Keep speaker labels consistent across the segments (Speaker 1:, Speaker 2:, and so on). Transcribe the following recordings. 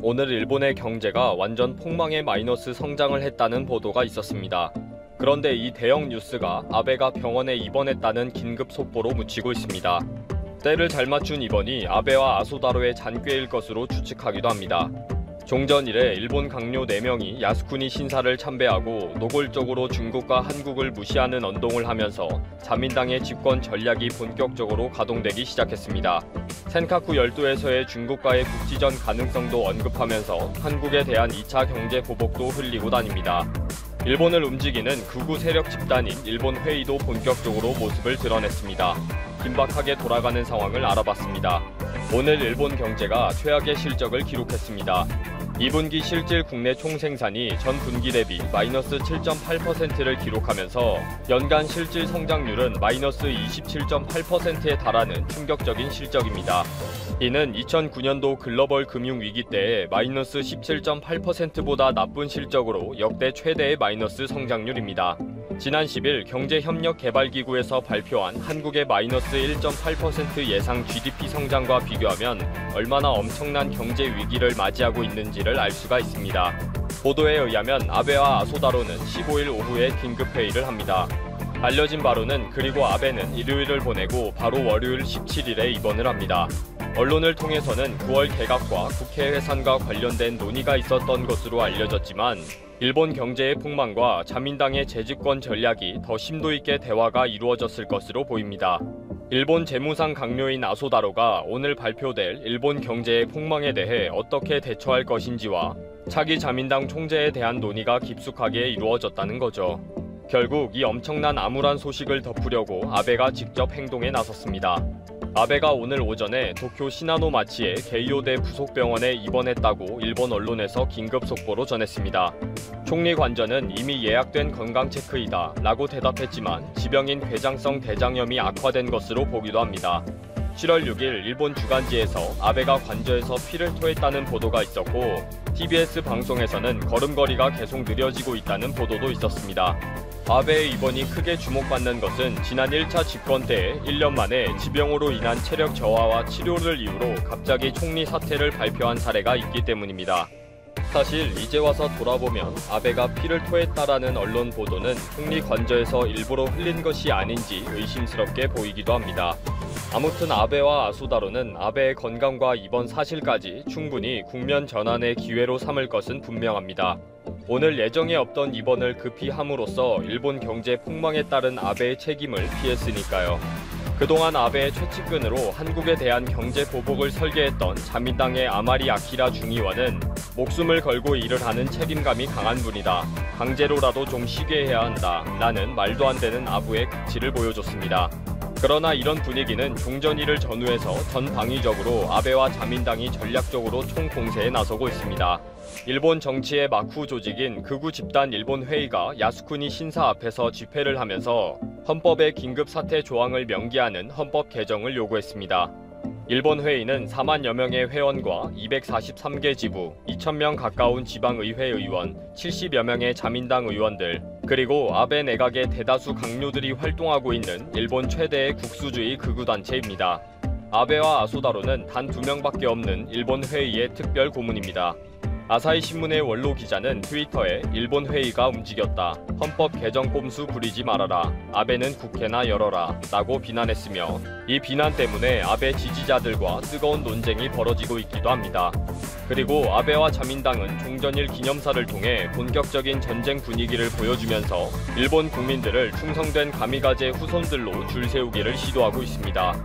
Speaker 1: 오늘 일본의 경제가 완전 폭망의 마이너스 성장을 했다는 보도가 있었습니다. 그런데 이 대형 뉴스가 아베가 병원에 입원했다는 긴급 속보로 묻히고 있습니다. 때를 잘 맞춘 입원이 아베와 아소다로의 잔꾀일 것으로 추측하기도 합니다. 종전 이래 일본 강요 4명이 야스쿠니 신사를 참배하고 노골적으로 중국과 한국을 무시하는 언동을 하면서 자민당의 집권 전략이 본격적으로 가동되기 시작했습니다. 센카쿠 열도에서의 중국과의 국지전 가능성도 언급하면서 한국에 대한 2차 경제 보복도 흘리고 다닙니다. 일본을 움직이는 극우 세력 집단인 일본 회의도 본격적으로 모습을 드러냈습니다. 긴박하게 돌아가는 상황을 알아봤습니다. 오늘 일본 경제가 최악의 실적을 기록했습니다. 2분기 실질 국내 총생산이 전 분기 대비 마이너스 7.8%를 기록하면서 연간 실질 성장률은 마이너스 27.8%에 달하는 충격적인 실적입니다. 이는 2009년도 글로벌 금융위기 때의 마이너스 17.8%보다 나쁜 실적으로 역대 최대의 마이너스 성장률입니다. 지난 10일 경제협력개발기구에서 발표한 한국의 마이너스 1.8% 예상 GDP 성장과 비교하면 얼마나 엄청난 경제 위기를 맞이하고 있는지를 알 수가 있습니다. 보도에 의하면 아베와 아소다로는 15일 오후에 긴급회의를 합니다. 알려진 바로는 그리고 아베는 일요일을 보내고 바로 월요일 17일에 입원을 합니다. 언론을 통해서는 9월 개각과 국회 해산과 관련된 논의가 있었던 것으로 알려졌지만 일본 경제의 폭망과 자민당의 재집권 전략이 더 심도 있게 대화가 이루어졌을 것으로 보입니다. 일본 재무상 강요인 아소다로가 오늘 발표될 일본 경제의 폭망에 대해 어떻게 대처할 것인지와 차기 자민당 총재에 대한 논의가 깊숙하게 이루어졌다는 거죠. 결국 이 엄청난 암울한 소식을 덮으려고 아베가 직접 행동에 나섰습니다. 아베가 오늘 오전에 도쿄 시나노 마치의 게이오대 부속병원에 입원했다고 일본 언론에서 긴급 속보로 전했습니다. 총리 관저는 이미 예약된 건강체크이다 라고 대답했지만 지병인 궤장성 대장염이 악화된 것으로 보기도 합니다. 7월 6일 일본 주간지에서 아베가 관저에서 피를 토했다는 보도가 있었고 TBS 방송에서는 걸음걸이가 계속 느려지고 있다는 보도도 있었습니다. 아베의 입원이 크게 주목받는 것은 지난 1차 집권 때에 1년 만에 지병으로 인한 체력 저하와 치료를 이유로 갑자기 총리 사퇴를 발표한 사례가 있기 때문입니다. 사실 이제 와서 돌아보면 아베가 피를 토했다라는 언론 보도는 총리 관저에서 일부러 흘린 것이 아닌지 의심스럽게 보이기도 합니다. 아무튼 아베와 아소다로는 아베의 건강과 입원 사실까지 충분히 국면 전환의 기회로 삼을 것은 분명합니다. 오늘 예정에 없던 입원을 급히 함으로써 일본 경제 폭망에 따른 아베의 책임을 피했으니까요. 그동안 아베의 최측근으로 한국에 대한 경제 보복을 설계했던 자민당의 아마리 아키라 중의원은 목숨을 걸고 일을 하는 책임감이 강한 분이다. 강제로라도 좀 쉬게 해야 한다. 라는 말도 안 되는 아부의 극치를 보여줬습니다. 그러나 이런 분위기는 종전일을 전후해서 전방위적으로 아베와 자민당이 전략적으로 총공세에 나서고 있습니다. 일본 정치의 막후 조직인 극우 집단 일본 회의가 야스쿠니 신사 앞에서 집회를 하면서 헌법의 긴급 사퇴 조항을 명기하는 헌법 개정을 요구했습니다. 일본 회의는 4만여 명의 회원과 243개 지부, 2,000명 가까운 지방의회 의원, 70여 명의 자민당 의원들, 그리고 아베 내각의 대다수 강요들이 활동하고 있는 일본 최대의 국수주의 극우단체입니다. 아베와 아소다로는 단 2명밖에 없는 일본 회의의 특별 고문입니다. 아사히 신문의 원로 기자는 트위터에 일본 회의가 움직였다. 헌법 개정 꼼수 부리지 말아라. 아베는 국회나 열어라. 라고 비난했으며 이 비난 때문에 아베 지지자들과 뜨거운 논쟁이 벌어지고 있기도 합니다. 그리고 아베와 자민당은 종전일 기념사를 통해 본격적인 전쟁 분위기를 보여주면서 일본 국민들을 충성된 가미가제 후손들로 줄 세우기를 시도하고 있습니다.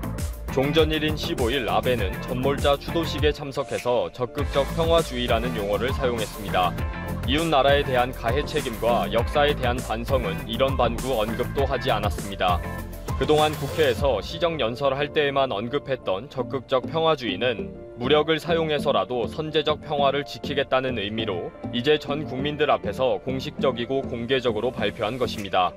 Speaker 1: 종전일인 15일 아베는 전몰자 추도식에 참석해서 적극적 평화주의라는 용어를 사용했습니다. 이웃 나라에 대한 가해 책임과 역사에 대한 반성은 이런 반구 언급도 하지 않았습니다. 그동안 국회에서 시정연설할 때에만 언급했던 적극적 평화주의는 무력을 사용해서라도 선제적 평화를 지키겠다는 의미로 이제 전 국민들 앞에서 공식적이고 공개적으로 발표한 것입니다.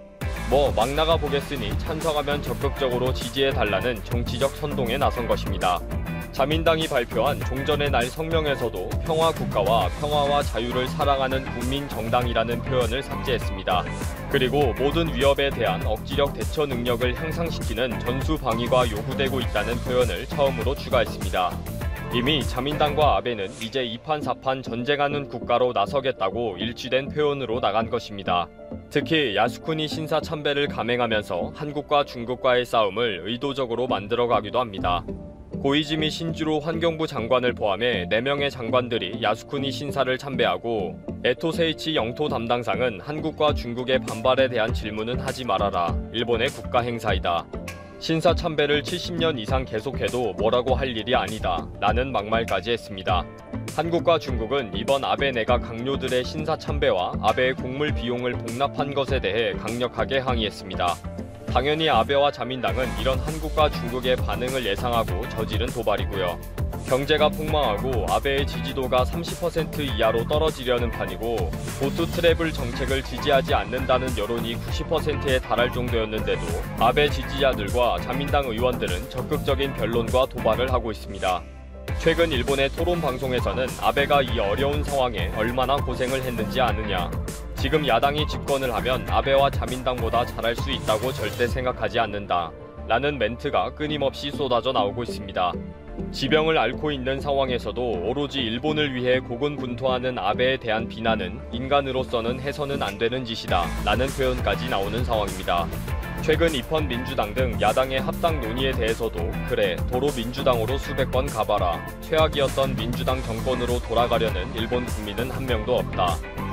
Speaker 1: 막 나가 보겠으니 찬성하면 적극적으로 지지해달라는 정치적 선동에 나선 것입니다. 자민당이 발표한 종전의 날 성명에서도 평화국가와 평화와 자유를 사랑하는 국민정당이라는 표현을 삭제했습니다. 그리고 모든 위협에 대한 억지력 대처 능력을 향상시키는 전수방위가 요구되고 있다는 표현을 처음으로 추가했습니다. 이미 자민당과 아베는 이제 2판 4판 전쟁하는 국가로 나서겠다고 일치된 표현으로 나간 것입니다. 특히 야스쿠니 신사 참배를 감행하면서 한국과 중국과의 싸움을 의도적으로 만들어가기도 합니다. 고이즈미 신주로 환경부 장관을 포함해 4명의 장관들이 야스쿠니 신사를 참배하고 에토 세이치 영토 담당상은 한국과 중국의 반발에 대한 질문은 하지 말아라. 일본의 국가 행사이다. 신사 참배를 70년 이상 계속해도 뭐라고 할 일이 아니다. 라는 막말까지 했습니다. 한국과 중국은 이번 아베 내각 강요들의 신사 참배와 아베의 곡물 비용을 복납한 것에 대해 강력하게 항의했습니다. 당연히 아베와 자민당은 이런 한국과 중국의 반응을 예상하고 저지른 도발이고요. 경제가 폭망하고 아베의 지지도가 30% 이하로 떨어지려는 판이고 고투 트래블 정책을 지지하지 않는다는 여론이 90%에 달할 정도였는데도 아베 지지자들과 자민당 의원들은 적극적인 변론과 도발을 하고 있습니다. 최근 일본의 토론 방송에서는 아베가 이 어려운 상황에 얼마나 고생을 했는지 아느냐, 지금 야당이 집권을 하면 아베와 자민당보다 잘할 수 있다고 절대 생각하지 않는다 라는 멘트가 끊임없이 쏟아져 나오고 있습니다. 지병을 앓고 있는 상황에서도 오로지 일본을 위해 고군분투하는 아베에 대한 비난은 인간으로서는 해서는 안 되는 짓이다 라는 표현까지 나오는 상황입니다. 최근 입헌 민주당 등 야당의 합당 논의에 대해서도 그래 도로 민주당으로 수백 번 가봐라, 최악이었던 민주당 정권으로 돌아가려는 일본 국민은 한 명도 없다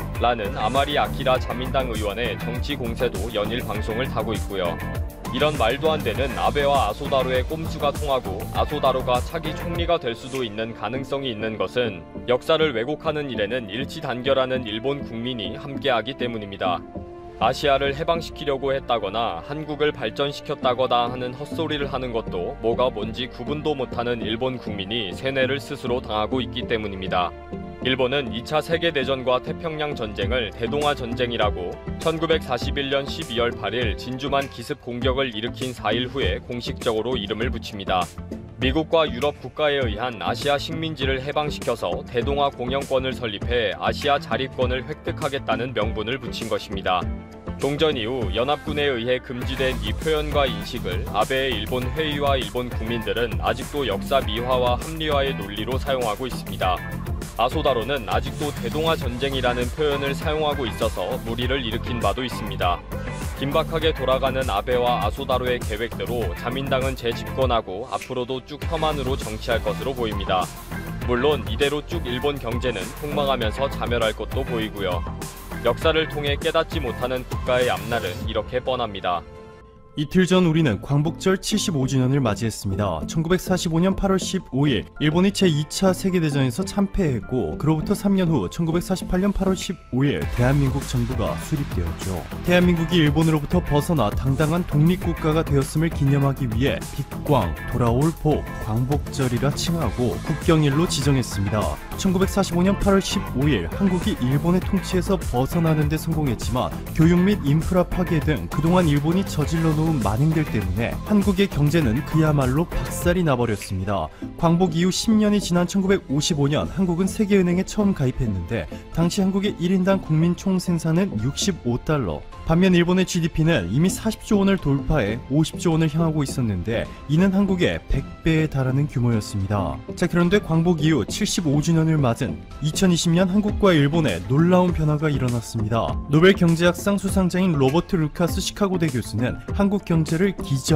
Speaker 1: 라는 아마리 아키라 자민당 의원의 정치 공세도 연일 방송을 타고 있고요. 이런 말도 안 되는 아베와 아소다로의 꼼수가 통하고 아소다로가 차기 총리가 될 수도 있는 가능성이 있는 것은 역사를 왜곡하는 일에는 일치단결하는 일본 국민이 함께하기 때문입니다. 아시아를 해방시키려고 했다거나 한국을 발전시켰다거나 하는 헛소리를 하는 것도 뭐가 뭔지 구분도 못하는 일본 국민이 세뇌를 스스로 당하고 있기 때문입니다. 일본은 2차 세계대전과 태평양 전쟁을 대동아 전쟁이라고 1941년 12월 8일 진주만 기습 공격을 일으킨 4일 후에 공식적으로 이름을 붙입니다. 미국과 유럽 국가에 의한 아시아 식민지를 해방시켜서 대동아 공영권을 설립해 아시아 자립권을 획득하겠다는 명분을 붙인 것입니다. 동전 이후 연합군에 의해 금지된 이 표현과 인식을 아베의 일본 회의와 일본 국민들은 아직도 역사 미화와 합리화의 논리로 사용하고 있습니다. 아소다로는 아직도 대동아 전쟁이라는 표현을 사용하고 있어서 물의를 일으킨 바도 있습니다. 긴박하게 돌아가는 아베와 아소다로의 계획대로 자민당은 재집권하고 앞으로도 쭉 혐한으로 정치할 것으로 보입니다. 물론 이대로 쭉 일본 경제는 폭망하면서 자멸할 것도 보이고요. 역사를 통해 깨닫지 못하는 국가의 앞날은 이렇게 뻔합니다.
Speaker 2: 이틀 전 우리는 광복절 75주년을 맞이했습니다. 1945년 8월 15일 일본이 제2차 세계대전에서 참패했고 그로부터 3년 후 1948년 8월 15일 대한민국 정부가 수립되었죠. 대한민국이 일본으로부터 벗어나 당당한 독립국가가 되었음을 기념하기 위해 빛광, 돌아올 복, 광복절이라 칭하고 국경일로 지정했습니다. 1945년 8월 15일 한국이 일본의 통치에서 벗어나는 데 성공했지만 교육 및 인프라 파괴 등 그동안 일본이 저질러 놓은 만행들 때문에 한국의 경제는 그야말로 박살이 나버렸습니다. 광복 이후 10년이 지난 1955년 한국은 세계은행에 처음 가입했는데 당시 한국의 1인당 국민 총생산은 65달러, 반면 일본의 GDP는 이미 40조 원을 돌파해 50조 원을 향하고 있었는데 이는 한국의 100배에 달하는 규모였습니다. 자, 그런데 광복 이후 75주년을 맞은 2020년 한국과 일본에 놀라운 변화가 일어났습니다. 노벨 경제학상 수상자인 로버트 루카스 시카고대 교수는 한국 경제를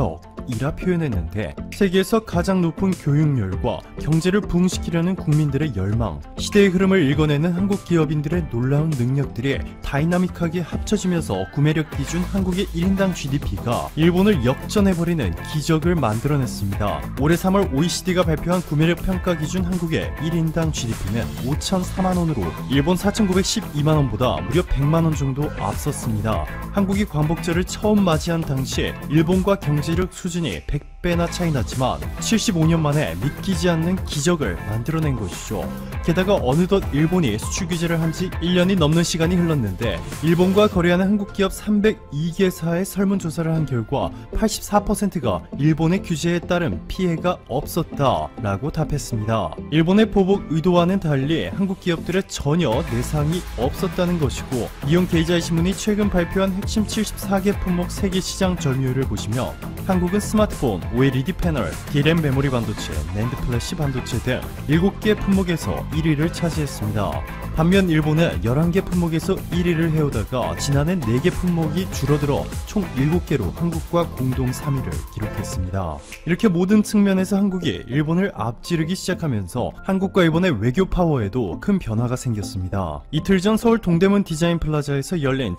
Speaker 2: 기적이라 표현했는데 세계에서 가장 높은 교육열과 경제를 부흥시키려는 국민들의 열망, 시대의 흐름을 읽어내는 한국 기업인들의 놀라운 능력들이 다이나믹하게 합쳐지면서 구매력 기준 한국의 1인당 GDP가 일본을 역전해버리는 기적을 만들어냈습니다. 올해 3월 OECD가 발표한 구매력 평가 기준 한국의 1인당 GDP는 5,004만원으로 일본 4,912만원보다 무려 100만원 정도 앞섰습니다. 한국이 광복절을 처음 맞이한 당시 일본과 경제력 수준이 100배나 차이 났지만 75년 만에 믿기지 않는 기적을 만들어낸 것이죠. 게다가 어느덧 일본이 수출 규제를 한 지 1년이 넘는 시간이 흘렀는데 일본과 거래하는 한국 기업 302개사의 설문조사를 한 결과 84%가 일본의 규제에 따른 피해가 없었다라고 답했습니다. 일본의 보복 의도와는 달리 한국 기업들의 전혀 내상이 없었다는 것이고, 이온 게이자이 신문이 최근 발표한 핵심 74개 품목 세계 시장 점유율을 보시면 한국은 스마트폰, OLED 패널, DRAM 메모리 반도체, 낸드 플래시 반도체 등 7개 품목에서 1위를 차지했습니다. 반면 일본은 11개 품목에서 1위를 해오다가 지난해 4개 품목이 줄어들어 총 7개로 한국과 공동 3위를 기록했습니다. 이렇게 모든 측면에서 한국이 일본을 앞지르기 시작하면서 한국과 일본의 외교 파워에도 큰 변화가 생겼습니다. 이틀 전 서울 동대문 디자인 플라자에서 열린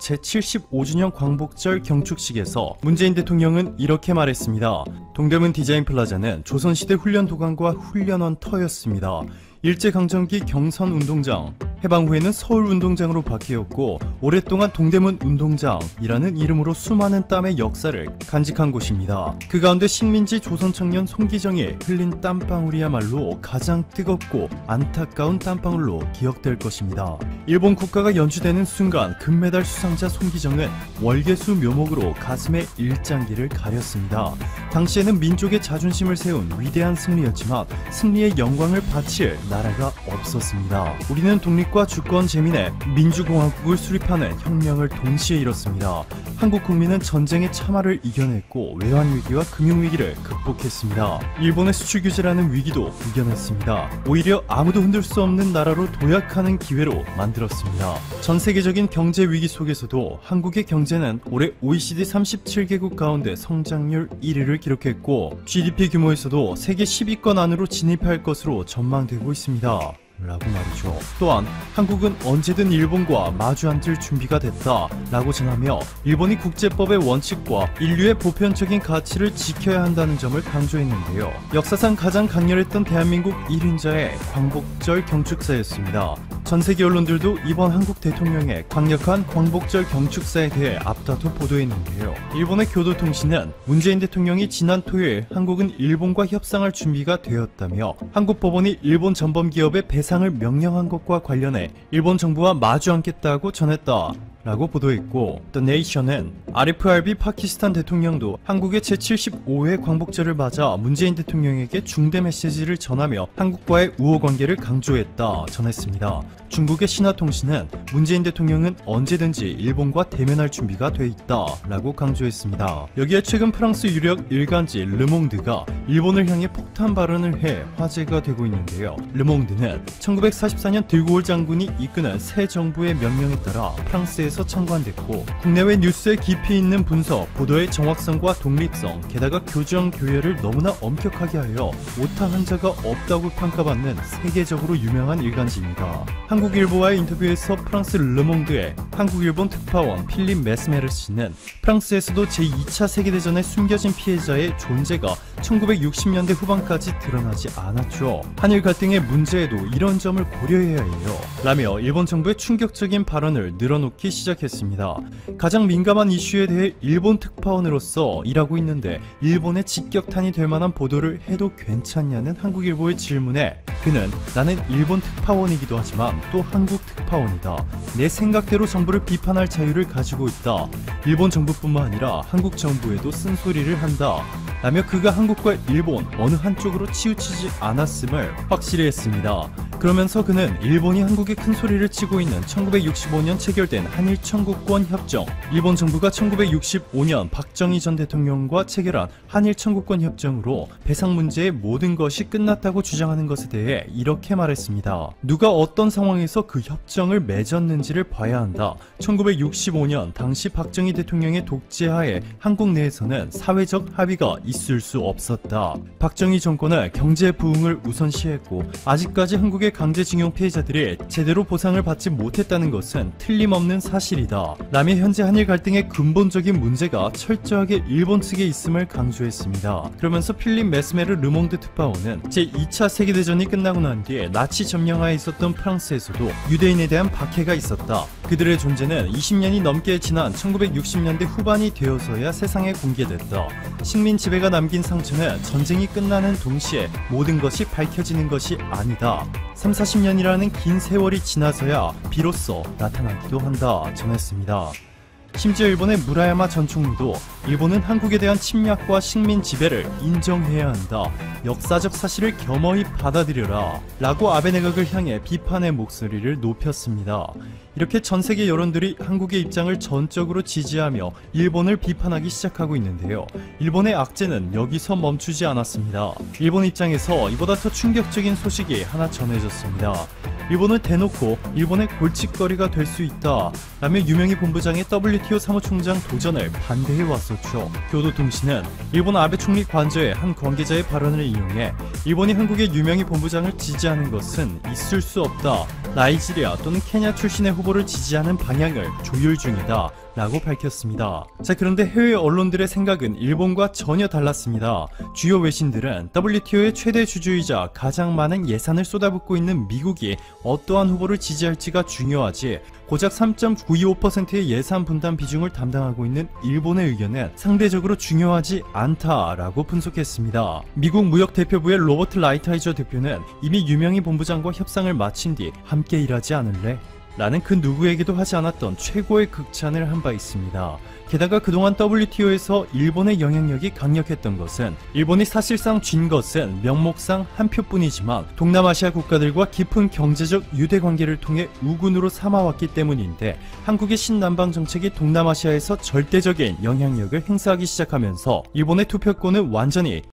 Speaker 2: 제75주년 광복절 경축식에서 문재인 대통령은 이렇게 말했습니다. 동대문 디자인 플라자는 조선시대 훈련 도관과 훈련원 터였습니다. 일제강점기 경선운동장, 해방 후에는 서울운동장으로 바뀌었고 오랫동안 동대문 운동장이라는 이름으로 수많은 땀의 역사를 간직한 곳입니다. 그 가운데 식민지 조선청년 송기정이 흘린 땀방울이야말로 가장 뜨겁고 안타까운 땀방울로 기억될 것입니다. 일본 국가가 연주되는 순간 금메달 수상자 송기정은 월계수 묘목으로 가슴에 일장기를 가렸습니다. 당시에는 민족의 자존심을 세운 위대한 승리였지만 승리의 영광을 바칠 나라가 없었습니다. 우리는 독립과 주권 재민의 민주공화국을 수립하는 혁명을 동시에 이뤘습니다. 한국 국민은 전쟁의 참화를 이겨냈고 외환위기와 금융위기를 극복했습니다. 일본의 수출 규제라는 위기도 이겨냈습니다. 오히려 아무도 흔들 수 없는 나라로 도약하는 기회로 만들었습니다. 전 세계적인 경제 위기 속에서도 한국의 경제는 올해 OECD 37개국 가운데 성장률 1위를 기록했고 GDP 규모에서도 세계 10위권 안으로 진입할 것으로 전망되고 있습니다. 라고 말이죠. 또한 한국은 언제든 일본과 마주 앉을 준비가 됐다 라고 전하며 일본이 국제법의 원칙과 인류의 보편적인 가치를 지켜야 한다는 점을 강조했는데요. 역사상 가장 강렬했던 대한민국 1인자의 광복절 경축사였습니다. 전세계 언론들도 이번 한국 대통령의 강력한 광복절 경축사에 대해 앞다퉈 보도했는데요. 일본의 교도통신은 문재인 대통령이 지난 토요일 한국은 일본과 협상할 준비가 되었다며 한국 법원이 일본 전범기업의 배상을 명령한 것과 관련해 일본 정부와 마주 앉겠다고 전했다 라고 보도했고 The Nation은 RFRB 파키스탄 대통령도 한국의 제75회 광복절을 맞아 문재인 대통령에게 중대 메시지를 전하며 한국과의 우호관계를 강조했다 전했습니다. 중국의 신화통신은 문재인 대통령은 언제든지 일본과 대면할 준비가 돼 있다 라고 강조했습니다. 여기에 최근 프랑스 유력 일간지 르몽드가 일본을 향해 폭탄 발언을 해 화제가 되고 있는데요. 르몽드는 1944년 드골 장군이 이끄는 새 정부의 명령에 따라 프랑스에서 창관됐고 국내외 뉴스에 깊이 있는 분석, 보도의 정확성과 독립성, 게다가 교정 교열을 너무나 엄격하게 하여 오타 한 자가 없다고 평가받는 세계적으로 유명한 일간지입니다. 한국일보와의 인터뷰에서 프랑스 르몽드의 한국일본 특파원 필립 메스메르시는 프랑스에서도 제2차 세계대전의 숨겨진 피해자의 존재가 1960년대 후반까지 드러나지 않았죠. 한일 갈등의 문제에도 이런 점을 고려해야 해요. 라며 일본 정부의 충격적인 발언을 늘어놓기 시작했습니다. 가장 민감한 이슈에 대해 일본 특파원으로서 일하고 있는데 일본의 직격탄이 될 만한 보도를 해도 괜찮냐는 한국일보의 질문에 그는 나는 일본 특파원이기도 하지만 또 한국 특파원이다. 내 생각대로 정부를 비판할 자유를 가지고 있다. 일본 정부뿐만 아니라 한국 정부에도 쓴소리를 한다. 라며 그가 한국과 일본 어느 한쪽으로 치우치지 않았음을 확실히 했습니다. 그러면서 그는 일본이 한국에 큰 소리를 치고 있는 1965년 체결된 한일 청구권 협정, 일본 정부가 1965년 박정희 전 대통령과 체결한 한일 청구권 협정으로 배상 문제의 모든 것이 끝났다고 주장하는 것에 대해 이렇게 말했습니다. 누가 어떤 상황에서 그 협정을 맺었는지를 봐야 한다. 1965년 당시 박정희 대통령의 독재하에 한국 내에서는 사회적 합의가 있을 수 없었다. 박정희 정권은 경제 부흥을 우선시했고 아직까지 한국의 강제징용 피해자들이 제대로 보상을 받지 못했다는 것은 틀림없는 사실이다. 라며 현재 한일 갈등의 근본적인 문제가 철저하게 일본 측에 있음을 강조했습니다. 그러면서 필립 메스메르 르몽드 특파원은 제2차 세계대전이 끝나고 난 뒤에 나치 점령하에 있었던 프랑스에서도 유대인에 대한 박해가 있었다. 그들의 존재는 20년이 넘게 지난 1960년대 후반이 되어서야 세상에 공개됐다. 식민 지배가 남긴 상처는 전쟁이 끝나는 동시에 모든 것이 밝혀지는 것이 아니다. 30-40년이라는 긴 세월이 지나서야 비로소 나타나기도 한다 전했습니다. 심지어 일본의 무라야마 전 총리도 일본은 한국에 대한 침략과 식민 지배를 인정해야 한다. 역사적 사실을 겸허히 받아들여라. 라고 아베 내각을 향해 비판의 목소리를 높였습니다. 이렇게 전 세계 여론들이 한국의 입장을 전적으로 지지하며 일본을 비판하기 시작하고 있는데요. 일본의 악재는 여기서 멈추지 않았습니다. 일본 입장에서 이보다 더 충격적인 소식이 하나 전해졌습니다. 일본을 대놓고 일본의 골칫거리가 될 수 있다 라며 유명희 본부장의 WTO 사무총장 도전을 반대해 왔었죠. 교도통신은 일본 아베 총리 관저의 한 관계자의 발언을 인용해 일본이 한국의 유명희 본부장을 지지하는 것은 있을 수 없다. 나이지리아 또는 케냐 출신의 후보를 지지하는 방향을 조율 중이다 라고 밝혔습니다. 자, 그런데 해외 언론들의 생각은 일본과 전혀 달랐습니다. 주요 외신들은 WTO의 최대 주주이자 가장 많은 예산을 쏟아붓고 있는 미국이 어떠한 후보를 지지할지가 중요하지, 고작 3.925%의 예산 분담 비중을 담당하고 있는 일본의 의견은 상대적으로 중요하지 않다라고 분석했습니다. 미국 무역대표부의 로버트 라이트하이저 대표는 이미 유명희 본부장과 협상을 마친 뒤 함께 일하지 않을래? 라는 그 누구에게도 하지 않았던 최고의 극찬을 한 바 있습니다. 게다가 그동안 WTO에서 일본의 영향력이 강력했던 것은, 일본이 사실상 쥔 것은 명목상 한 표뿐이지만 동남아시아 국가들과 깊은 경제적 유대관계를 통해 우군으로 삼아왔기 때문인데, 한국의 신남방 정책이 동남아시아에서 절대적인 영향력을 행사하기 시작하면서 일본의 투표권은 완전히